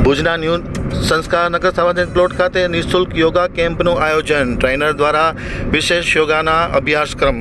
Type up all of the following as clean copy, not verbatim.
ભુજના ન્યૂ સંસ્કારનગર સાર્વજનિક પ્લોટ ખાતે નિઃશુલ્ક યોગા કેમ્પનું આયોજન, ટ્રેનર દ્વારા વિશેષ યોગાના અભ્યાસક્રમ।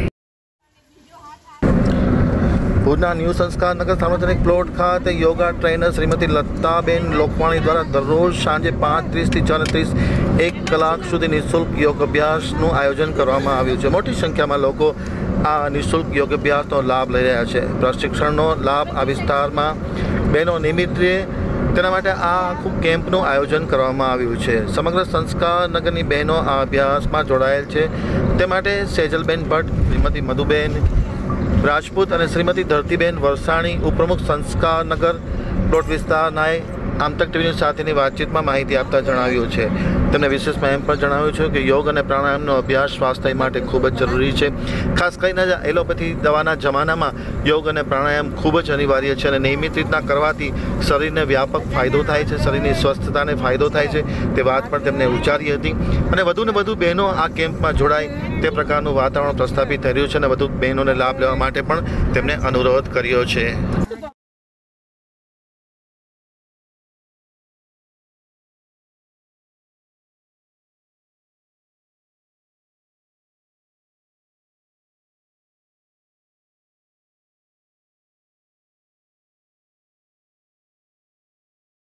ભુજના ન્યૂ સંસ્કારનગર સાર્વજનિક પ્લોટ ખાતે યોગા ટ્રેનર શ્રીમતી લતાબેન લોકવાણી દ્વારા દરરોજ સાંજે 5:30 થી 4:30 1 કલાક સુધી નિઃશુલ્ક યોગ અભ્યાસનું આયોજન કરવામાં આવ્યું છે। મોટી સંખ્યામાં લોકો આ નિઃશુલ્ક યોગ અભ્યાસનો લાભ લઈ રહ્યા છે। પ્રશિક્ષણનો લાભ આ વિસ્તારમાં બહેનો નિયમિત રહે તેના માટે આ આખું કેમ્પનું આયોજન કરવામાં આવ્યું છે। સમગ્ર સંસ્કારનગરની બહેનો આ અભ્યાસમાં જોડાયેલ છે। તે માટે સેજલબેન ભટ્ટ, શ્રીમતી મધુબેન રાજપૂત અને શ્રીમતી ધરતીબેન વરસાણી ઉપપ્રમુખ સંસ્કારનગર પ્લોટ વિસ્તારનાએ આમતક ટીવી સાથેની વાતચીતમાં માહિતી આપતા જણાવ્યું છે। તેમણે વિશેષમાં એમ પણ જણાવ્યું છે કે યોગ અને પ્રાણાયામનો અભ્યાસ સ્વાસ્થ્ય માટે ખૂબ જ જરૂરી છે। ખાસ કરીને એલોપેથી દવાના જમાનામાં યોગ અને પ્રાણાયામ ખૂબ જ અનિવાર્ય છે અને નિયમિત રીતના કરવાથી શરીરને વ્યાપક ફાયદો થાય છે, શરીરની સ્વસ્થતાને ફાયદો થાય છે, તે વાત પણ તેમણે ઉચ્ચારી હતી। અને વધુને વધુ બહેનો આ કેમ્પમાં જોડાય તે પ્રકારનું વાતાવરણ પ્રસ્થાપિત થઈ રહ્યું છે અને વધુ બહેનોને લાભ લેવા માટે પણ તેમણે અનુરોધ કર્યો છે।